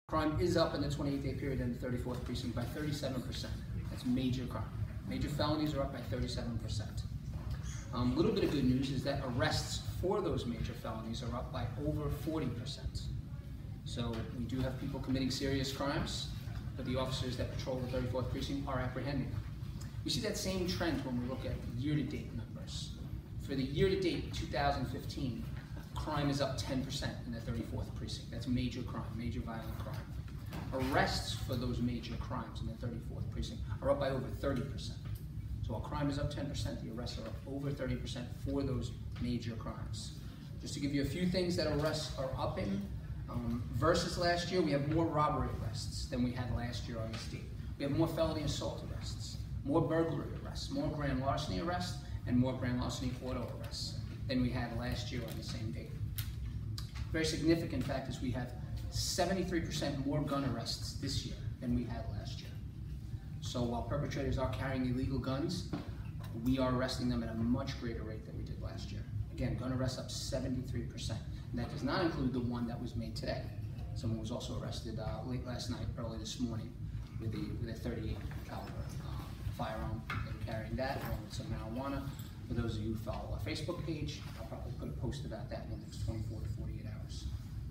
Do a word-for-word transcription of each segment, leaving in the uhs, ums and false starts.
Crime is up in the twenty-eight day period in the thirty-fourth precinct by thirty-seven percent. That's major crime. Major felonies are up by thirty-seven percent. A um, little bit of good news is that arrests for those major felonies are up by over forty percent. So we do have people committing serious crimes, but the officers that patrol the thirty-fourth precinct are apprehending them. We see that same trend when we look at year-to-date numbers. For the year-to-date two thousand fifteen, crime is up ten percent in the thirty-fourth precinct. That's major crime, major violent crime. Arrests for those major crimes in the thirty-fourth precinct are up by over thirty percent. So while crime is up ten percent, the arrests are up over thirty percent for those major crimes. Just to give you a few things that arrests are up in, um, versus last year, we have more robbery arrests than we had last year on this date. We have more felony assault arrests, more burglary arrests, more grand larceny arrests, and more grand larceny auto arrests than we had last year on the same date. Very significant fact is we have seventy-three percent more gun arrests this year than we had last year. So while perpetrators are carrying illegal guns, we are arresting them at a much greater rate than we did last year. Again, gun arrests up seventy-three percent. And that does not include the one that was made today. Someone was also arrested uh, late last night, early this morning, with a, with a thirty-eight caliber uh, firearm. They were carrying that along with some marijuana. For those of you who follow our Facebook page, I'll probably put a post about that in the next twenty-four to forty-eight hours.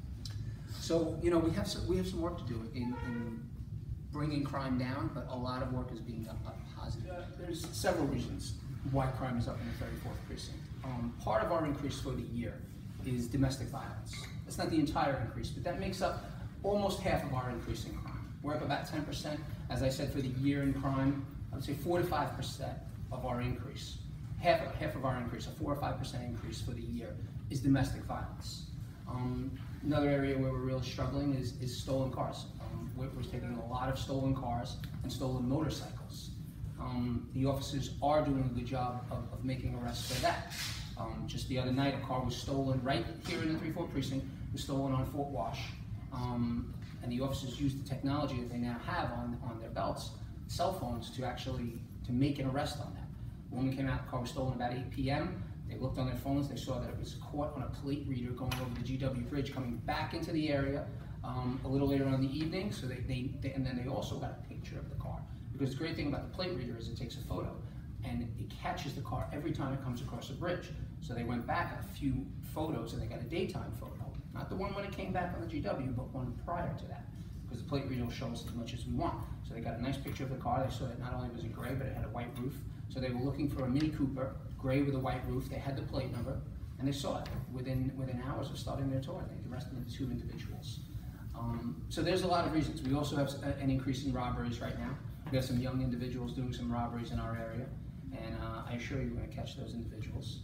So, you know, we have some, we have some work to do in, in bringing crime down, but a lot of work is being done on positive. Uh, there's several reasons why crime is up in the thirty-fourth precinct. Um, part of our increase for the year is domestic violence. That's not the entire increase, but that makes up almost half of our increase in crime. We're up about ten percent. As I said, for the year in crime, I would say four to five percent of our increase. Half, half of our increase, a four or five percent increase for the year, is domestic violence. Um, another area where we're really struggling is, is stolen cars. Um, we're, we're taking a lot of stolen cars and stolen motorcycles. Um, the officers are doing a good job of, of making arrests for that. Um, just the other night, a car was stolen right here in the thirty-fourth precinct. It was stolen on Fort Wash. Um, and the officers used the technology that they now have on, on their belts, cell phones, to actually to make an arrest on that. The woman came out, the car was stolen about eight P M They looked on their phones, they saw that it was caught on a plate reader going over the G W bridge, coming back into the area um, a little later on in the evening. So they, they, they, and then they also got a picture of the car. Because the great thing about the plate reader is it takes a photo and it catches the car every time it comes across a bridge. So they went back a few photos and they got a daytime photo. Not the one when it came back on the G W, but one prior to that. Because the plate reader will show us as much as we want. So they got a nice picture of the car. They saw that not only was it gray, but it had a white roof. So they were looking for a Mini Cooper, gray with a white roof. They had the plate number, and they saw it within within hours of starting their tour. They arrested the two individuals. Um, so there's a lot of reasons. We also have an increase in robberies right now. We have some young individuals doing some robberies in our area, and uh, I assure you we're going to catch those individuals.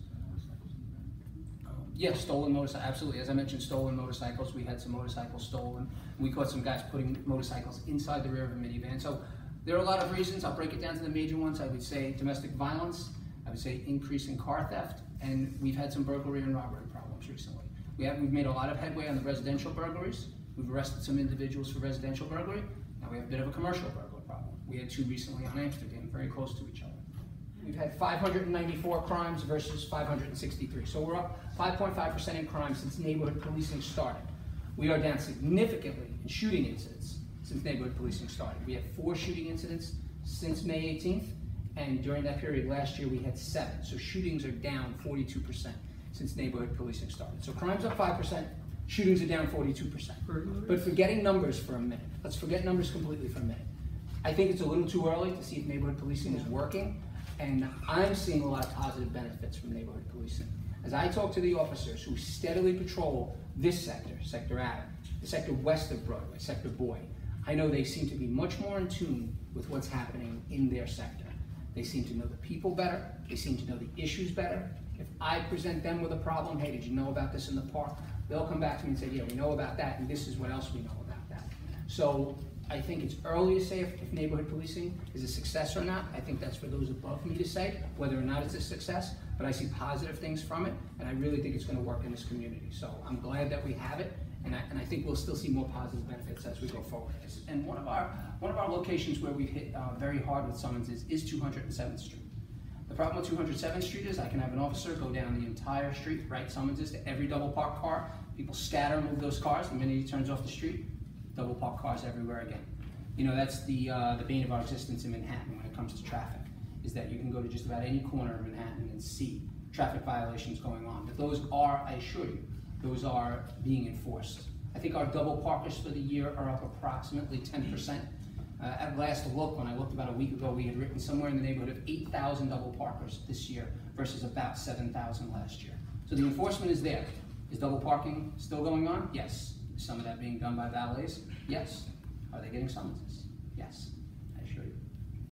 Yes, stolen motorcycles, absolutely. As I mentioned, stolen motorcycles. We had some motorcycles stolen. We caught some guys putting motorcycles inside the rear of a minivan. So there are a lot of reasons. I'll break it down to the major ones. I would say domestic violence. I would say increase in car theft. And we've had some burglary and robbery problems recently. We have, we've made a lot of headway on the residential burglaries. We've arrested some individuals for residential burglary. Now we have a bit of a commercial burglary problem. We had two recently on Amsterdam, very close to each other. We've had five hundred ninety-four crimes versus five hundred sixty-three. So we're up five point five percent in crime since neighborhood policing started. We are down significantly in shooting incidents since neighborhood policing started. We have four shooting incidents since May eighteenth, and during that period last year we had seven. So shootings are down forty-two percent since neighborhood policing started. So crime's up five percent, shootings are down forty-two percent. But forgetting numbers for a minute, let's forget numbers completely for a minute. I think it's a little too early to see if neighborhood policing is working. And I'm seeing a lot of positive benefits from neighborhood policing. As I talk to the officers who steadily patrol this sector, Sector Adam, the sector west of Broadway, Sector Boyd, I know they seem to be much more in tune with what's happening in their sector. They seem to know the people better, they seem to know the issues better. If I present them with a problem, hey, did you know about this in the park? They'll come back to me and say, yeah, we know about that, and this is what else we know about that. So I think it's early to say if, if neighborhood policing is a success or not. I think that's for those above me to say whether or not it's a success, but I see positive things from it, and I really think it's going to work in this community. So I'm glad that we have it, and I, and I think we'll still see more positive benefits as we go forward. And one of our, one of our locations where we've hit uh, very hard with summonses is two hundred seventh Street. The problem with two hundred seventh Street is I can have an officer go down the entire street, write summonses to every double parked car. People scatter and move those cars. The minute he turns off the street, double parked cars everywhere again. You know, that's the, uh, the bane of our existence in Manhattan when it comes to traffic, is that you can go to just about any corner of Manhattan and see traffic violations going on. But those are, I assure you, those are being enforced. I think our double parkers for the year are up approximately ten percent. Uh, at last look, when I looked about a week ago, we had written somewhere in the neighborhood of eight thousand double parkers this year versus about seven thousand last year. So the enforcement is there. Is double parking still going on? Yes. Is some of that being done by valets? Yes. Are they getting summonses? Yes.